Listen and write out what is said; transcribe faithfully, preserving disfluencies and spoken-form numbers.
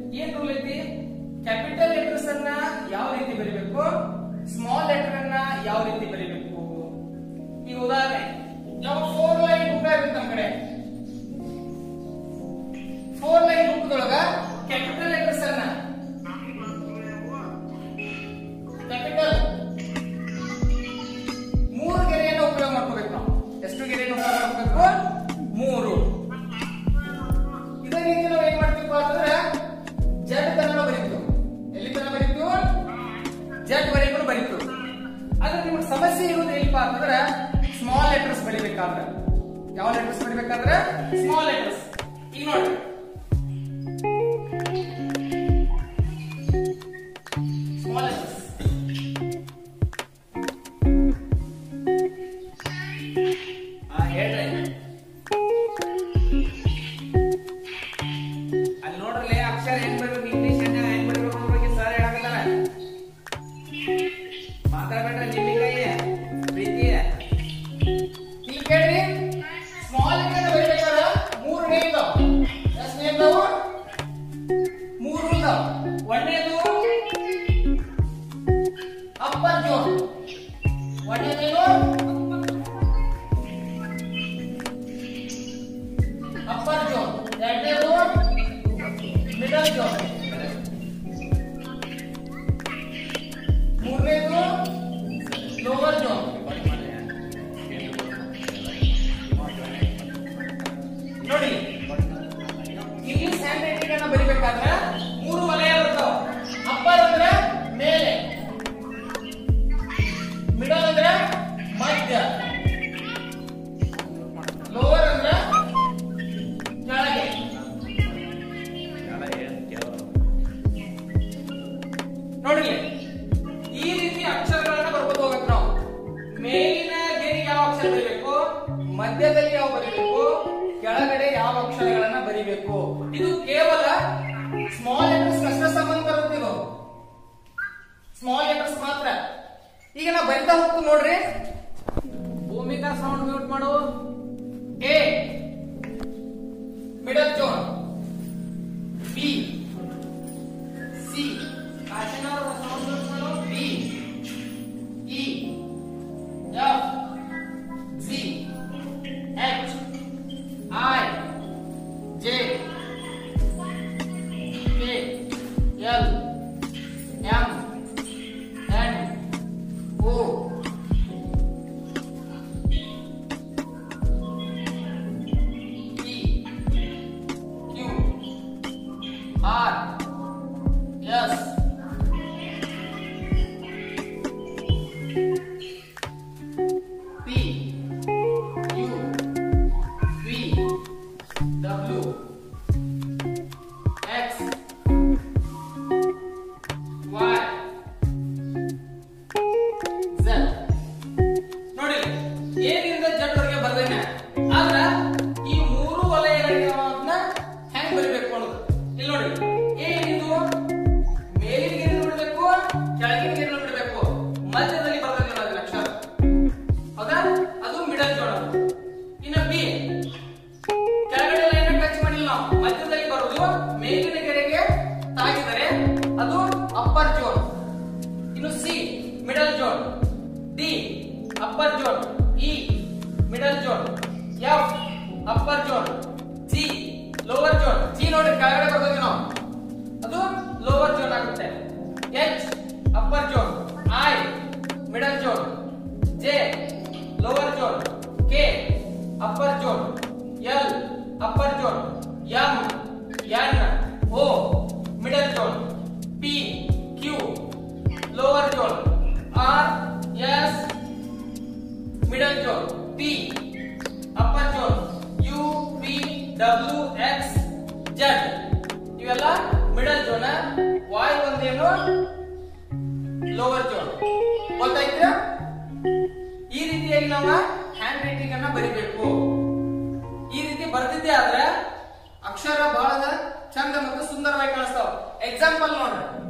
ಏನ್ ರೂಲ್ ಐತಿ? Capital letters ಅನ್ನ ಯಾವ ರೀತಿ ಬರೀಬೇಕು, ಸ್ಮಾಲ್ ಲೆಟರ್ ಅನ್ನ ಯಾವ ರೀತಿ ಬರೀಬೇಕು. ಈ ಉದಾಹರಣೆ ಯಾವ ಫೋರ್ ಲೈನ್ ಬುಕ್ ಇರುತ್ತೆ ನಮ್ಮ ಕಡೆ. ಫೋರ್ ಲೈನ್ ಬುಕ್ ದೊಳಗ ಕ್ಯಾಪಿಟಲ್ ಲೆಟರ್ಸ್ ಅನ್ನ ಕ್ಯಾಪಿಟಲ್ ಮೂರು ಗೆರೆಯನ್ನು ಉಪಯೋಗ ಮಾಡ್ಕೋಬೇಕು ನಾವು. ಎಷ್ಟು ಗೆರೆಯನ್ನು ಉಪಯೋಗ ಮಾಡ್ಕೋಬೇಕು? ಮೂರು. ಇದೇ ರೀತಿ ನಾವು ಏನ್ ಮಾಡ್ತೀವಿ ಅಂತಂದ್ರೆ ಜಡ್ ತನಕ ಬರೀತೀವಿ. ಎಲ್ಲಿ ತನಕ ಬರೀತೀವಿ? ಜಡ್ ವರೆಗೂ ಬರೀತೀವಿ. ಆದ್ರೆ ನಿಮ್ಗೆ ಸಮಸ್ಯೆ ಇರೋದು ಏನಪ್ಪಾ ಅಂತಂದ್ರೆ ಸ್ಮಾಲ್ ಲೆಟರ್ಸ್ ಬರೀಬೇಕಾದ್ರೆ. ಯಾವ ಲೆಟರ್ಸ್ ಬರೀಬೇಕಾದ್ರೆ? Small letters. ಈಗ ನೋಡಿ ಸ್ಮಾಲ್ ಲೆಟರ್ಸ್ ಅಲ್ಲಿ ನೋಡ್ರಲ್ಲ ಅಕ್ಷರ ಹೆಂಗ್ ಬರ್ಬೇಕು, ಇಂಗ್ಲಿಷ್ ಹೆಂಗ್ ಬರ್ಬೇಕು ಅನ್ನೋ ಬಗ್ಗೆ ಸರ್ ಹೇಳಕತ್ತಾರ. ಮಾತಾಡ್ಬೇಡ್ರ ನಿಮ್ಮಿಗೆ ಪ್ರೀತಿ. ಇಲ್ಲಿ ಕೇಳ್ರಿ, ಸ್ಮಾಲ್ ಲೆಟರ್ ಬರೀಬೇಕಾದ್ರೆ ಮೂರು ನೇಮ್ ಇದಾವ. ಎಷ್ಟು ನೇಮ್ ಇದಾವ? ಮೂರು ಇದಾವ. ಒಂದನೇದು ಅಪ್ಪರ್ ಜೋನ್. ಒಂದನೇದೇನು? Upper zone. ಎರಡನೇದು ಮಿಡಲ್ ಜೋನ್. ಮೂರನೇದು ಲೋವರ್ ಜೋನ್. ನೋಡಿ ಇಂಗ್ಲಿಷ್ ಹ್ಯಾಂಡ್ ರೈಟಿಂಗ್ ಅನ್ನ ಬರಿಬೇಕಾದ್ರೆ ಮೂರು ವಲಯ ಬರ್ತಾವ. ಅಪ್ಪರ್ ಅಂದ್ರೆ ಮೇಲೆ, ಮಿಡಲ್ ಅಂದ್ರೆ ಮಧ್ಯ, ಲೋವರ್ ಅಂದ್ರೆ ಕೆಳಗೆ. ನೋಡಿ ಈ ರೀತಿ ಅಕ್ಷರಗಳನ್ನ ಬರ್ಬೋದು ಹೋಗ್ಬೇಕು ನಾವು. ಮೇಲಿನ ಗೆರೆಗೆ ಯಾವ ಅಕ್ಷರ ಬರೀಬೇಕು, ಮಧ್ಯದಲ್ಲಿ ಯಾವ ಬರೀಬೇಕು, ಕೆಳಗಡೆ ಯಾವ ಅಕ್ಷರಗಳನ್ನ ಬರೀಬೇಕು. ಇದು ಕೇವಲ ಸ್ಮಾಲ್ ಲೆಟರ್ಸ್ ಅಷ್ಟೇ ಸಂಬಂಧ ಬರುತ್ತೆ. ಇದು ಸ್ಮಾಲ್ ಲೆಟರ್ಸ್ ಮಾತ್ರ. ಈಗ ನಾವು ಬರಿತಾ ಹೋಗ್ತು ನೋಡ್ರಿ. ಭೂಮಿಕಾ ಸೌಂಡ್ ಮ್ಯೂಟ್ ಮಾಡು. A middle zone, B C ಕಾಶನ್ ಅವರ ಸೌಂಡ್ ಮ್ಯೂಟ್ ಮಾಡು. B E F G H I J K L M N O P Q R S P U V W X Y Z. ನೋಡಿ ಏನಿಂದ ಜಡ್ ವರೆಗೆ ಬರ್ದೇನೆ. ಆದ್ರ ಈ ಮೂರು ವಲಯಗಳಿಗೆ ಹೆಂಗ್ ಬರೀಬೇಕು ಅನ್ನೋದು ಇಲ್ಲಿ ನೋಡಿ. ಏನಿದು ಮೇಲಿನ ಗೆರೆಯನ್ನು ಬಿಡಬೇಕು, ಕೆಳಗಿನ ಗೆರೆಯನ್ನು ಬಿಡಬೇಕು, ಮಧ್ಯದಲ್ಲಿ ಬರ್ದೇನೆ ಅದನ್ನ ಅಕ್ಷರ. ಹೌದಾ? ಅದು ಮಿಡಲ್ ಜೋನ್. ಇನ್ನು ಬಿ ಕೆಳಗಡೆ ಲೈನ್ ಟಚ್ ಮಾಡಿಲ್ಲ ನಾವು, ಮಧ್ಯದಲ್ಲಿ ಬರೋದು ಮೇಲಿನ ಗೆರೆಗೆ ತಾಗಿದರೆ ಅದು ಅಪ್ಪರ್ ಜೋನ್. ಇನ್ನು C middle zone, D upper zone, E middle zone, F upper zone, G lower zone. G ನೋಡಿ ಕೆಳಗಡೆ ಬರ್ತೀವಿ ನಾವು, ಅದು ಲೋವರ್ ಜೋನ್ ಆಗುತ್ತೆ. H upper zone, I middle zone, J lower zone, K upper zone, L upper zone, M N O middle zone, P Q lower zone, R S middle zone, T upper zone, U V W X Z ಇವೆಲ್ಲ middle zone. Y ಒಂದೇನು lower zone. ಗೊತ್ತಾಯ್ತಾ? ಈ ರೀತಿಯಾಗಿ ನಾವು hand writing ಅನ್ನ ಬರಿಬೇಕು. ಈ ರೀತಿ ಬರ್ತಿದ್ದೆ ಆದ್ರೆ ಅಕ್ಷರ ಬಹಳ ಚಂದ ಮತ್ತು ಸುಂದರವಾಗಿ ಕಾಣಿಸ್ತಾವ. ಎಕ್ಸಾಂಪಲ್ ನೋಡ್ರಿ.